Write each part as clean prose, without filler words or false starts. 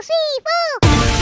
3, 4.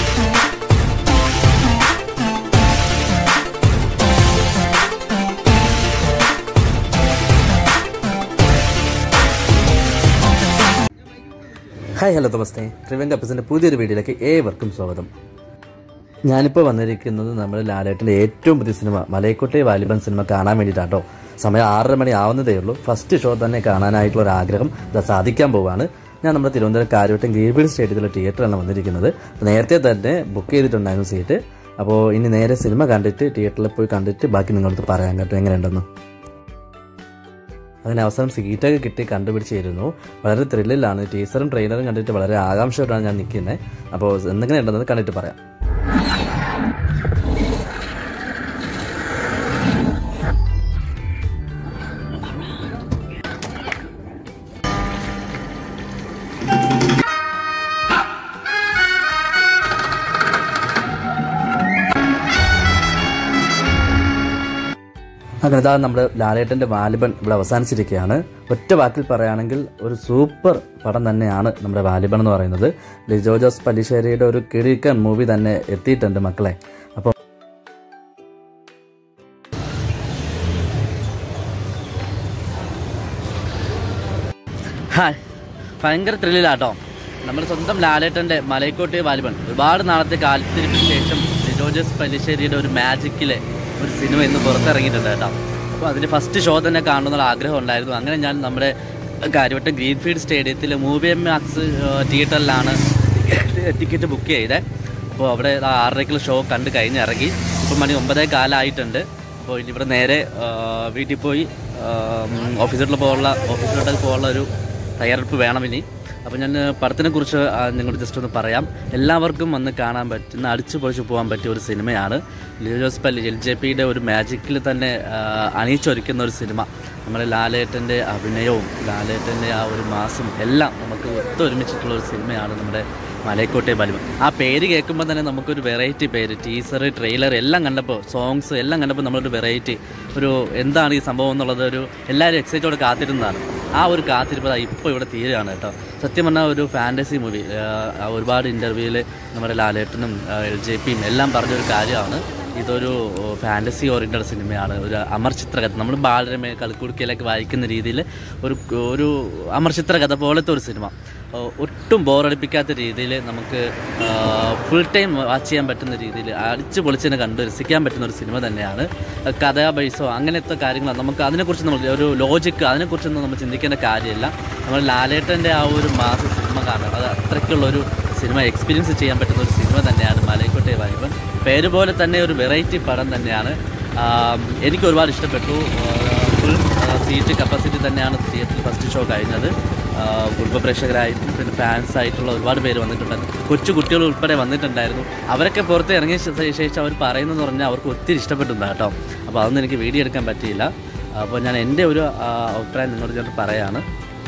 Hi hello നമസ്തേ. ട്രിവൻ കപ്പിൾസിൻ്റെ പുതിയൊരു വീഡിയോയിലേക്ക് ഏവർക്കും സ്വാഗതം. ഞാനിപ്പോൾ വന്നിരിക്കുന്നത് നമ്മുടെ ലാലേട്ടൻ്റെ ഏറ്റവും പുതിയ സിനിമ മലൈക്കോട്ടെ വാലിബൻ സിനിമ കാണാൻ വേണ്ടിയിട്ടാട്ടോ. സമയം 6:30 മണി ആവുന്നതേ ഉള്ളൂ. ഫസ്റ്റ് ഷോ തന്നെ കാണാനായിട്ടുള്ള ഒരു ആഗ്രഹം സാധിക്കാൻ പോവുകയാണ്. ഞാൻ നമ്മുടെ തിരുവനന്തപുരം കാര്യവട്ടം ഗ്രീൻഫീൽഡ് സ്റ്റേഡിയത്തിലെ തിയേറ്ററിലാണ് വന്നിരിക്കുന്നത്. നേരത്തെ തന്നെ ബുക്ക് ചെയ്തിട്ടുണ്ടായിരുന്നു സീറ്റ്. അപ്പോൾ ഇനി നേരെ സിനിമ കണ്ടിട്ട് തിയേറ്ററിൽ പോയി കണ്ടിട്ട് ബാക്കി നിങ്ങളടുത്ത് പറയാൻ കേട്ടോ എങ്ങനെയുണ്ടെന്ന്. അതിന് അവസാനം സീറ്റൊക്കെ കിട്ടി കണ്ടുപിടിച്ചിരുന്നു. വളരെ ത്രില്ലിലാണ്. ടീസറും ട്രെയിലറും കണ്ടിട്ട് വളരെ ആകാംക്ഷയോടാണ് ഞാൻ നിൽക്കുന്നത്. അപ്പോൾ എന്തെങ്ങനെയുണ്ടെന്ന് കണ്ടിട്ട് പറയാം. അങ്ങനെ നമ്മുടെ ലാലേട്ടൻ്റെ വാലിബൻ ഇവിടെ അവസാനിച്ചിരിക്കുകയാണ്. ഒറ്റ വാക്കിൽ പറയുകയാണെങ്കിൽ ഒരു സൂപ്പർ പടം തന്നെയാണ് നമ്മുടെ വാലിബൻ എന്ന് പറയുന്നത്. ലിജോ ജോസ് പല്ലിശ്ശേരിയുടെ ഒരു കിടിക്കൻ മൂവി തന്നെ എത്തിയിട്ടുണ്ട് മക്കളെ. അപ്പോൾ ഹായ്, ഭയങ്കര ത്രില്ലിലാട്ടോ. നമ്മുടെ സ്വന്തം ലാലേട്ടൻ്റെ മലൈക്കോട്ടെ വാലിബൻ ഒരുപാട് നാളത്തെ കാലത്തിരിപ്പിന് ശേഷം ലിജോ ജോസ് പല്ലിശ്ശേരിയുടെ ഒരു മാജിക്കിലെ ഒരു സിനിമ ഇന്ന് പുറത്തിറങ്ങിയിട്ടുണ്ട് കേട്ടോ. അപ്പോൾ അതിന് ഫസ്റ്റ് ഷോ തന്നെ കാണണമെന്നുള്ള ആഗ്രഹം ഉണ്ടായിരുന്നു. അങ്ങനെ ഞാൻ നമ്മുടെ കാര്യവട്ടം ഗ്രീൻഫീൽഡ് സ്റ്റേഡിയത്തിൽ മൂവി മാക്സ് തിയേറ്ററിലാണ് ടിക്കറ്റ് ബുക്ക് ചെയ്തത്. അപ്പോൾ അവിടെ 6:30 ഷോ കണ്ട് കഴിഞ്ഞിറങ്ങി. ഇപ്പം മണി 9:15 അപ്പോൾ ഇനി ഇവിടെ നേരെ വീട്ടിൽ പോയി ഓഫീസിലോട്ട് പോകാനുള്ള ഒരു തയ്യാറെടുപ്പ് വേണം ഇനി. അപ്പോൾ ഞാൻ പടത്തിനെക്കുറിച്ച് നിങ്ങളോട് ജസ്റ്റ് ഒന്ന് പറയാം. എല്ലാവർക്കും വന്ന് കാണാൻ പറ്റുന്ന അടിച്ചു പൊളിച്ച് പോകാൻ പറ്റിയ ഒരു സിനിമയാണ്. ലിജോ ജോസ് പല്ലി LJPയുടെ ഒരു മാജിക്കിൽ തന്നെ അണിയിച്ചൊരുക്കുന്ന ഒരു സിനിമ. നമ്മുടെ ലാലേട്ടൻ്റെ അഭിനയവും ലാലേട്ടൻ്റെ ആ ഒരു മാസും എല്ലാം നമുക്ക് ഒത്തൊരുമിച്ചിട്ടുള്ള ഒരു സിനിമയാണ് നമ്മുടെ മലൈക്കോട്ടെ വാലിബൻ. ആ പേര് കേൾക്കുമ്പോൾ തന്നെ നമുക്കൊരു വെറൈറ്റി പേര്, ടീസർ ട്രെയിലർ എല്ലാം കണ്ടപ്പോൾ, സോങ്സ് എല്ലാം കണ്ടപ്പോൾ നമ്മളൊരു വെറൈറ്റി ഒരു എന്താണ് ഈ സംഭവം എന്നുള്ളത് ഒരു എല്ലാവരും എക്സൈറ്റോടെ കാത്തിരുന്നതാണ്. ആ ഒരു കാത്തിരിപ്പ് ഇപ്പോൾ ഇവിടെ തീരുകയാണ് കേട്ടോ. സത്യം പറഞ്ഞാൽ ഒരു ഫാൻറ്റസി മൂവി. ഒരുപാട് ഇൻ്റർവ്യൂവിൽ നമ്മുടെ ലാലേട്ടനും LJPയും എല്ലാം പറഞ്ഞൊരു കാര്യമാണ്. ഇതൊരു ഫാൻറ്റസി ഓറിയൻറ്റഡ് സിനിമയാണ്. ഒരു അമർ ചിത്രകഥ, നമ്മൾ ബാലരമ കളിക്കുടുക്കയിലൊക്കെ വായിക്കുന്ന രീതിയിൽ ഒരു അമർ ചിത്രകഥ പോലത്തെ ഒരു സിനിമ. ഒട്ടും ബോറടിപ്പിക്കാത്ത രീതിയിൽ നമുക്ക് ഫുൾ ടൈം വാച്ച് ചെയ്യാൻ പറ്റുന്ന രീതിയിൽ അടിച്ച് പൊളിച്ചതിനെ കണ്ട് രസിക്കാൻ പറ്റുന്ന ഒരു സിനിമ തന്നെയാണ്. കഥ ബേസോ അങ്ങനത്തെ കാര്യങ്ങൾ നമുക്ക് അതിനെക്കുറിച്ച് നമ്മൾ ഒരു ലോജിക്ക് അതിനെക്കുറിച്ചൊന്നും നമ്മൾ ചിന്തിക്കേണ്ട കാര്യമില്ല. നമ്മൾ ലാലേട്ടൻ്റെ ആ ഒരു മാസ സിനിമ കാണണം. അത് അത്രയ്ക്കുള്ളൊരു സിനിമ എക്സ്പീരിയൻസ് ചെയ്യാൻ പറ്റുന്ന ഒരു സിനിമ തന്നെയാണ് മലൈക്കോട്ടെ വാലിബൻ. പേര് പോലെ തന്നെ ഒരു വെറൈറ്റി പടം തന്നെയാണ്. എനിക്ക് ഒരുപാട് ഇഷ്ടപ്പെട്ടു. ഫുൾ സീറ്റ് കപ്പാസിറ്റി തന്നെയാണ് തിയേറ്ററിൽ ഫസ്റ്റ് ഷോ കഴിഞ്ഞത്. കുടുംബ പ്രേക്ഷകരായിട്ടും പിന്നെ ഫാൻസായിട്ടുള്ള ഒരുപാട് പേര് വന്നിട്ടുണ്ടായിരുന്നു. കൊച്ചു കുട്ടികൾ ഉൾപ്പെടെ വന്നിട്ടുണ്ടായിരുന്നു. അവരൊക്കെ പുറത്ത് ഇറങ്ങിയ ശേഷം അവർ പറയുന്നതെന്ന് പറഞ്ഞാൽ അവർക്ക് ഒത്തിരി ഇഷ്ടപ്പെട്ടിട്ടുണ്ട് കേട്ടോ. അപ്പോൾ അതൊന്നും എനിക്ക് വീഡിയോ എടുക്കാൻ പറ്റിയില്ല. അപ്പോൾ ഞാൻ എൻ്റെ ഒരു അഭിപ്രായം നിങ്ങളോട് ഞാൻ പറയാണ്.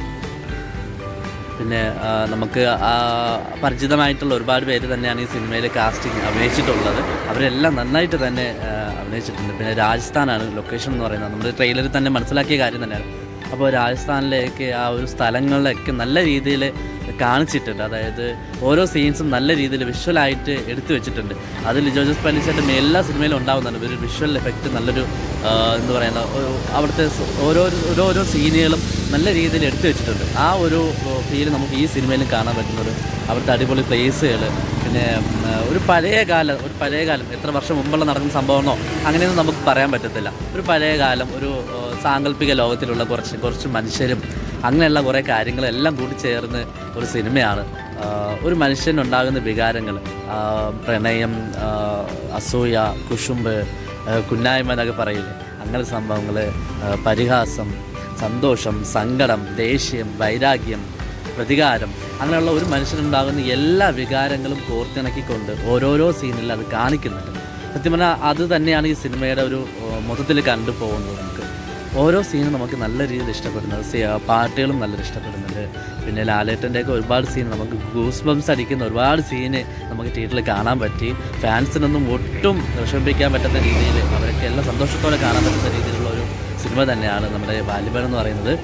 പിന്നെ നമുക്ക് പരിചിതമായിട്ടുള്ള ഒരുപാട് പേര് തന്നെയാണ് ഈ സിനിമയിൽ കാസ്റ്റിംഗ് അഭിനയിച്ചിട്ടുള്ളത്. അവരെല്ലാം നന്നായിട്ട് തന്നെ അഭിനയിച്ചിട്ടുണ്ട്. പിന്നെ രാജസ്ഥാനാണ് ലൊക്കേഷൻ എന്ന് പറയുന്നത്. നമ്മൾ ട്രെയിലറിൽ തന്നെ മനസ്സിലാക്കിയ കാര്യം തന്നെയാണ്. അപ്പോൾ രാജസ്ഥാനിലേക്ക് ആ ഒരു സ്ഥലങ്ങളിലൊക്കെ നല്ല രീതിയിൽ കാണിച്ചിട്ടുണ്ട്. അതായത് ഓരോ സീൻസും നല്ല രീതിയിൽ വിഷ്വലായിട്ട് എടുത്തു വെച്ചിട്ടുണ്ട്. അത് ലിജോ ജോസ് പല്ലിശ്ശേരിയുടെ എല്ലാ സിനിമയിലും ഉണ്ടാകുന്നുണ്ട്. ഒരു വിഷ്വൽ എഫക്റ്റ് നല്ലൊരു എന്താ പറയുക, അവിടുത്തെ ഓരോ സീനുകളും നല്ല രീതിയിൽ എടുത്തു വെച്ചിട്ടുണ്ട്. ആ ഒരു ഫീൽ നമുക്ക് ഈ സിനിമയിലും കാണാൻ പറ്റുന്നത്. അവിടുത്തെ അടിപൊളി പ്ലേസുകൾ, പിന്നെ ഒരു പഴയ കാലം എത്ര വർഷം മുമ്പുള്ള നടക്കുന്ന സംഭവമെന്നോ അങ്ങനെയൊന്നും നമുക്ക് പറയാൻ പറ്റത്തില്ല. ഒരു പഴയ കാലം, ഒരു സാങ്കല്പിക ലോകത്തിലുള്ള കുറച്ച് മനുഷ്യരും അങ്ങനെയുള്ള കുറേ കാര്യങ്ങളെല്ലാം കൂടിച്ചേർന്ന് ഒരു സിനിമയാണ്. ഒരു മനുഷ്യനുണ്ടാകുന്ന വികാരങ്ങൾ, പ്രണയം, അസൂയ, കുശുമ്പ്, കുന്നായ്മ എന്നൊക്കെ പറയില്ലേ, അങ്ങനെ സംഭവങ്ങൾ, പരിഹാസം, സന്തോഷം, സങ്കടം, ദേഷ്യം, വൈരാഗ്യം, പ്രതികാരം, അങ്ങനെയുള്ള ഒരു മനുഷ്യനുണ്ടാകുന്ന എല്ലാ വികാരങ്ങളും കോർത്തിണക്കിക്കൊണ്ട് ഓരോരോ സീനിൽ അത് കാണിക്കുന്നുണ്ട്. സത്യം പറഞ്ഞാൽ അത് തന്നെയാണ് ഈ സിനിമയുടെ ഒരു മൊത്തത്തിൽ കണ്ടുപോകുന്നത്. നമുക്ക് ഓരോ സീനും നമുക്ക് നല്ല രീതിയിൽ ഇഷ്ടപ്പെടുന്നത്, പാട്ടുകളും നല്ല ഇഷ്ടപ്പെടുന്നുണ്ട്. പിന്നെ ലാലേട്ടൻ്റെയൊക്കെ ഒരുപാട് സീൻ നമുക്ക് ഗൂസ് ബംസ് അടിക്കുന്ന ഒരുപാട് സീന് നമുക്ക് തിയേറ്ററിൽ കാണാൻ പറ്റി. ഫാൻസിനൊന്നും ഒട്ടും വിഷമിപ്പിക്കാൻ പറ്റുന്ന രീതിയിൽ അവരൊക്കെ എല്ലാം സന്തോഷത്തോടെ കാണാൻ പറ്റുന്ന രീതിയിലുള്ള ഒരു സിനിമ തന്നെയാണ് നമ്മുടെ വാലിബൻ എന്ന് പറയുന്നത്.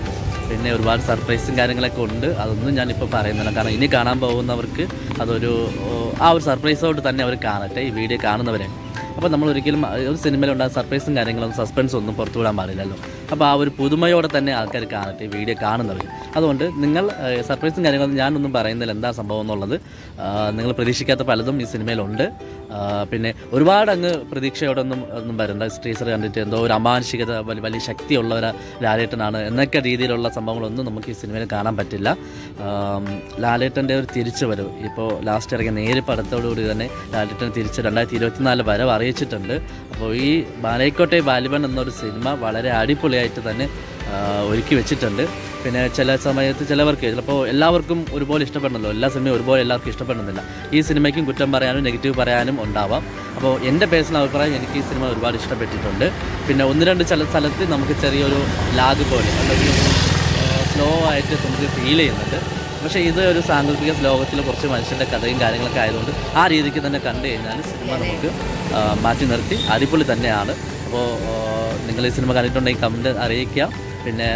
പിന്നെ ഒരുപാട് സർപ്രൈസും കാര്യങ്ങളൊക്കെ ഉണ്ട്. അതൊന്നും ഞാനിപ്പോൾ പറയുന്നില്ല, കാരണം ഇനി കാണാൻ പോകുന്നവർക്ക് അതൊരു ആ ഒരു സർപ്രൈസോട് തന്നെ അവർ കാണട്ടെ, ഈ വീഡിയോ കാണുന്നവരെ. അപ്പോൾ നമ്മൾ ഒരിക്കലും ഒരു സിനിമയിലുണ്ടാകുന്ന സർപ്രൈസും കാര്യങ്ങളും സസ്പെൻസും ഒന്നും പുറത്തു വിടാൻ പാടില്ലല്ലോ. അപ്പോൾ ആ ഒരു പുതുമയോടെ തന്നെ ആൾക്കാർ കാണട്ടെ, ഈ വീഡിയോ കാണുന്നവർ. അതുകൊണ്ട് നിങ്ങൾ സർപ്രൈസും കാര്യങ്ങളൊന്നും ഞാനൊന്നും പറയുന്നില്ല എന്താ സംഭവം എന്നുള്ളത്. നിങ്ങൾ പ്രതീക്ഷിക്കാത്ത പലതും ഈ സിനിമയിലുണ്ട്. പിന്നെ ഒരുപാട് അങ്ങ് പ്രതീക്ഷയോടൊന്നും വരണ്ട. ടീച്ചർ കണ്ടിട്ട് എന്തോ ഒരു അമാനുഷികത, വലിയ ശക്തിയുള്ള ഒരു ലാലേട്ടനാണ് എന്നൊക്കെ രീതിയിലുള്ള സംഭവങ്ങളൊന്നും നമുക്ക് ഈ സിനിമയിൽ കാണാൻ പറ്റില്ല. ലാലേട്ടൻ്റെ ഒരു തിരിച്ചു വരവ് ഇപ്പോൾ ലാസ്റ്റ് ഇറങ്ങിയ നേര് പടത്തോടുകൂടി തന്നെ ലാലേട്ടൻ തിരിച്ച് 2024 വരവ് അറിയിച്ചിട്ടുണ്ട്. അപ്പോൾ ഈ മലൈക്കോട്ടെ വാലിബൻ എന്നൊരു സിനിമ വളരെ അടിപൊളിയായിട്ട് തന്നെ ഒരുക്കി വെച്ചിട്ടുണ്ട്. പിന്നെ ചില സമയത്ത് ചിലവർക്ക് ചിലപ്പോൾ എല്ലാവർക്കും ഒരുപോലെ ഇഷ്ടപ്പെടണമല്ലോ, എല്ലാ സിനിമയും ഒരുപോലെ എല്ലാവർക്കും ഇഷ്ടപ്പെടുന്നില്ല. ഈ സിനിമയ്ക്കും കുറ്റം പറയാനും നെഗറ്റീവ് പറയാനും ഉണ്ടാവാം. അപ്പോൾ എൻ്റെ പേഴ്സണൽ അഭിപ്രായം എനിക്ക് ഈ സിനിമ ഒരുപാട് ഇഷ്ടപ്പെട്ടിട്ടുണ്ട്. പിന്നെ 1-2 ചില സ്ഥലത്ത് നമുക്ക് ചെറിയൊരു ലാഗ് പോലെ അല്ലെങ്കിൽ സ്ലോ ആയിട്ട് നമുക്ക് ഫീൽ ചെയ്യുന്നുണ്ട്. പക്ഷേ ഇത് ഒരു സാങ്കല്പിക ലോകത്തിൽ കുറച്ച് മനുഷ്യൻ്റെ കഥയും കാര്യങ്ങളൊക്കെ ആയതുകൊണ്ട് ആ രീതിക്ക് തന്നെ കണ്ടു കഴിഞ്ഞാൽ സിനിമ നമുക്ക് മാറ്റി നിർത്തി അടിപൊളി തന്നെയാണ്. അപ്പോൾ നിങ്ങൾ ഈ സിനിമ കണ്ടിട്ടുണ്ടെങ്കിൽ കമൻറ്റ് അറിയിക്കുക. പിന്നെ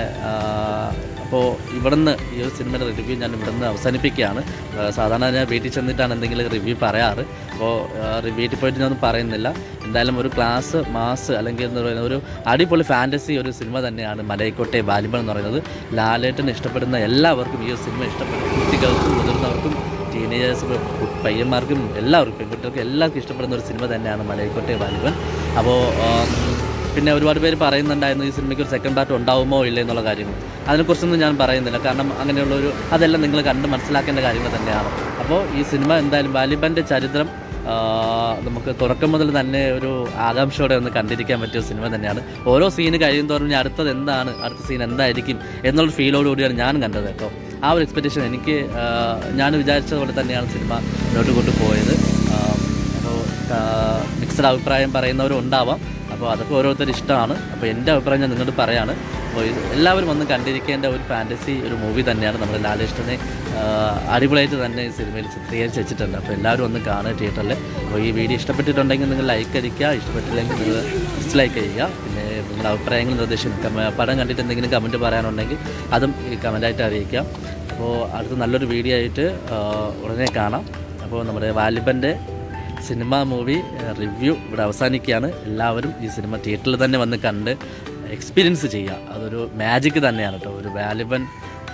അപ്പോൾ ഇവിടുന്ന് ഈ ഒരു സിനിമയുടെ റിവ്യൂ ഞാൻ ഇവിടുന്ന് അവസാനിപ്പിക്കുകയാണ്. സാധാരണ ഞാൻ വീട്ടിൽ ചെന്നിട്ടാണ് എന്തെങ്കിലും റിവ്യൂ പറയാറ്. അപ്പോൾ വീട്ടിൽ പോയിട്ട് ഞാനൊന്നും പറയുന്നില്ല. എന്തായാലും ഒരു ക്ലാസ് മാസ് അല്ലെങ്കിൽ എന്ന് പറയുന്ന ഒരു അടിപൊളി ഫാൻറ്റസി ഒരു സിനിമ തന്നെയാണ് മലൈക്കോട്ടെ വാലിബൻ എന്ന് പറയുന്നത്. ലാലേട്ടന് ഇഷ്ടപ്പെടുന്ന എല്ലാവർക്കും ഈ ഒരു സിനിമ ഇഷ്ടപ്പെടും. കുട്ടികൾക്കും മുതിർന്നവർക്കും ടീനേജേഴ്സ് പയ്യന്മാർക്കും എല്ലാവർക്കും പെൺകുട്ടികൾക്കും എല്ലാവർക്കും ഇഷ്ടപ്പെടുന്ന ഒരു സിനിമ തന്നെയാണ് മലൈക്കോട്ടെ വാലിബൻ. അപ്പോൾ പിന്നെ ഒരുപാട് പേര് പറയുന്നുണ്ടായിരുന്നു ഈ സിനിമയ്ക്ക് ഒരു സെക്കൻഡ് പാർട്ട് ഉണ്ടാവുമോ ഇല്ല എന്നുള്ള കാര്യങ്ങൾ. അതിനെക്കുറിച്ചൊന്നും ഞാൻ പറയുന്നില്ല, കാരണം അങ്ങനെയുള്ളൊരു അതെല്ലാം നിങ്ങൾ കണ്ട് മനസ്സിലാക്കേണ്ട കാര്യങ്ങൾ തന്നെയാണ്. അപ്പോൾ ഈ സിനിമ എന്തായാലും വാലിബൻ്റെ ചരിത്രം നമുക്ക് തുടക്കം മുതൽ തന്നെ ഒരു ആകാംക്ഷയോടെ ഒന്ന് കണ്ടിരിക്കാൻ പറ്റിയ സിനിമ തന്നെയാണ്. ഓരോ സീന് കഴിയും തോറും ഞാൻ അടുത്ത സീൻ എന്തായിരിക്കും എന്നുള്ളൊരു ഫീലോടുകൂടിയാണ് ഞാൻ കണ്ടത് കേട്ടോ. ആ ഒരു എക്സ്പെക്റ്റേഷൻ എനിക്ക് ഞാൻ വിചാരിച്ചതുപോലെ തന്നെയാണ് സിനിമ മുന്നോട്ട് കൊണ്ടുപോയത്. അപ്പോൾ മിക്സഡ് അഭിപ്രായം പറയുന്നവരും ഉണ്ടാവാം. അപ്പോൾ അതൊക്കെ ഓരോരുത്തർ ഇഷ്ടമാണ്. അപ്പോൾ എൻ്റെ അഭിപ്രായം ഞാൻ നിങ്ങളോട് പറയാണ്. അപ്പോൾ എല്ലാവരും വന്ന് കണ്ടിരിക്കേണ്ട ഒരു ഫാൻറ്റസി ഒരു മൂവി തന്നെയാണ്. നമ്മുടെ ലാലേട്ടനെ അടിപൊളിയായിട്ട് തന്നെ ഈ സിനിമയിൽ ചിത്രീകരിച്ച് വെച്ചിട്ടുണ്ട്. അപ്പോൾ എല്ലാവരും ഒന്ന് കാണുക തിയേറ്ററിൽ. അപ്പോൾ ഈ വീഡിയോ ഇഷ്ടപ്പെട്ടിട്ടുണ്ടെങ്കിൽ നിങ്ങൾ ലൈക്ക് അടിക്കുക, ഇഷ്ടപ്പെട്ടില്ലെങ്കിൽ നിങ്ങൾ ഡിസ്ലൈക്ക് ചെയ്യുക. പിന്നെ നിങ്ങളുടെ അഭിപ്രായങ്ങൾ നിർദ്ദേശം പടം കണ്ടിട്ട് എന്തെങ്കിലും കമൻറ്റ് പറയാനുണ്ടെങ്കിൽ അതും ഈ കമൻറ്റായിട്ട് അറിയിക്കുക. അപ്പോൾ അടുത്ത നല്ലൊരു വീഡിയോ ആയിട്ട് ഉടനെ കാണാം. അപ്പോൾ നമ്മുടെ വാലിബൻ്റെ സിനിമ മൂവി റിവ്യൂ ഇവിടെ അവസാനിക്കുകയാണ്. എല്ലാവരും ഈ സിനിമ തിയേറ്ററിൽ തന്നെ വന്ന് കണ്ട് എക്സ്പീരിയൻസ് ചെയ്യുക. അതൊരു മാജിക് തന്നെയാണ് കേട്ടോ. ഒരു വാലിബൻ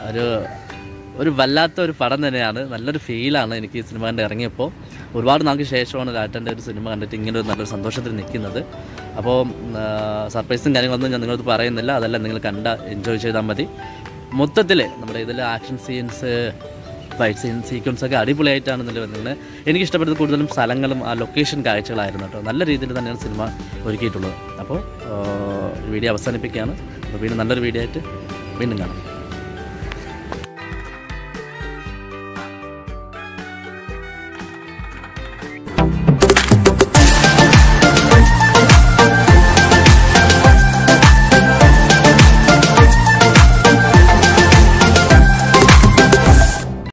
ഒരു വല്ലാത്ത ഒരു പടം തന്നെയാണ്. നല്ലൊരു ഫീലാണ് എനിക്ക് ഈ സിനിമ കണ്ട് ഇറങ്ങിയപ്പോൾ. ഒരുപാട് നാൾക്ക് ശേഷമാണ് ലാലേട്ടൻ്റെ ഒരു സിനിമ കണ്ടിട്ട് ഇങ്ങനെ ഒരു നല്ലൊരു സന്തോഷത്തിൽ നിൽക്കുന്നത്. അപ്പോൾ സർപ്രൈസും കാര്യങ്ങളൊന്നും ഞാൻ നിങ്ങളത് പറയുന്നില്ല, അതെല്ലാം നിങ്ങൾ എൻജോയ് ചെയ്താൽ മതി. മൊത്തത്തിൽ നമ്മുടെ ഇതിൽ ആക്ഷൻ സീൻസ്, ഫൈറ്റ് സീക്വൻസ് ഒക്കെ അടിപൊളിയായിട്ടാണ് വരുന്നത്. എനിക്കിഷ്ടപ്പെട്ടത് കൂടുതലും സ്ഥലങ്ങളും ആ ലൊക്കേഷൻ കാഴ്ചകളായിരുന്നു കേട്ടോ. നല്ല രീതിയിൽ തന്നെയാണ് സിനിമ ഒരുക്കിയിട്ടുള്ളത്. അപ്പോൾ വീഡിയോ അവസാനിപ്പിക്കുകയാണ്. അപ്പോൾ വീണ്ടും നല്ലൊരു വീഡിയോ ആയിട്ട് വീണ്ടും കാണാം.